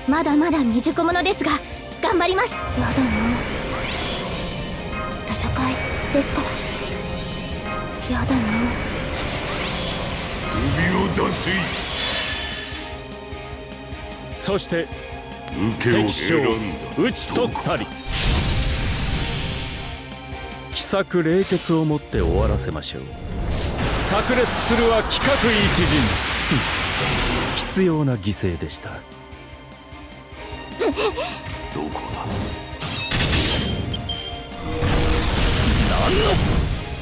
まだまだ未熟者ですが頑張ります。やだな、戦いですから。やだな。 首を出せ。 そして敵将討ち取ったり、奇策冷血をもって終わらせましょう。炸裂するは規格一陣必要な犠牲でした。 どこだ。 何の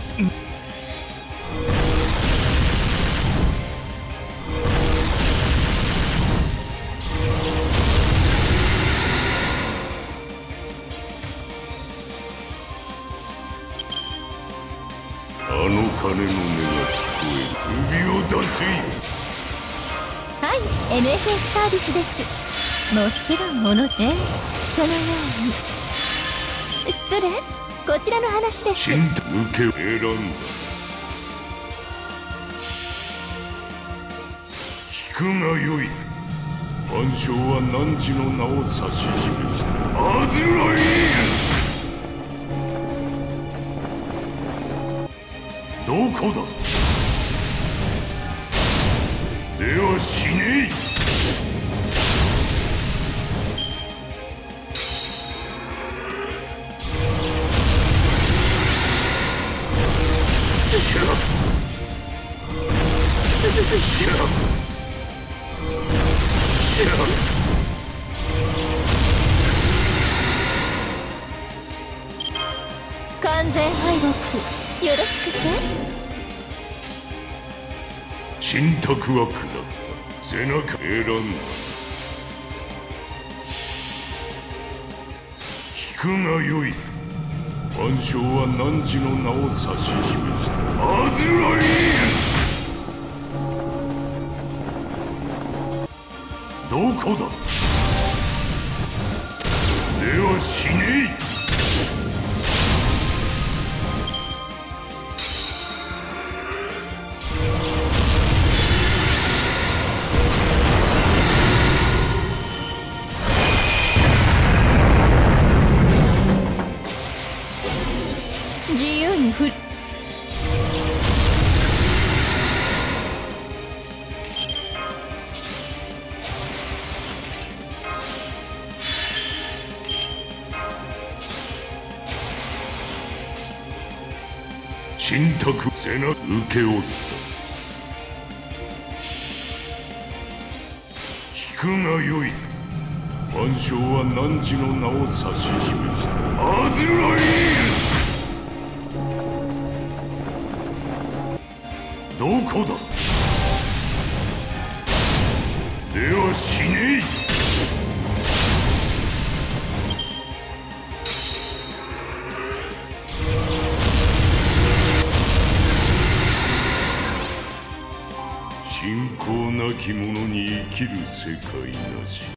あの鐘の音が聞こえる。首を出せ。 はい、 NFS サービスです。もちろんもので、そのように。失礼、こちらの話です。 受けを選んだ。聞くがよい。万象は汝の名を指し示した。アズライル。どこだ。では死ねえ。しゃ完全敗北よろしくて。 信託は下った。背中選んだ。聞くがよい。万象は汝の名を指し示した。アズライル。どこだ。では死ねえ。 自由に振る。 信託背中受け負った。聞くがよい。万象は汝の名を指し示した。アズライル。どこだ。では死ねえ。信仰なき者に生きる世界なし。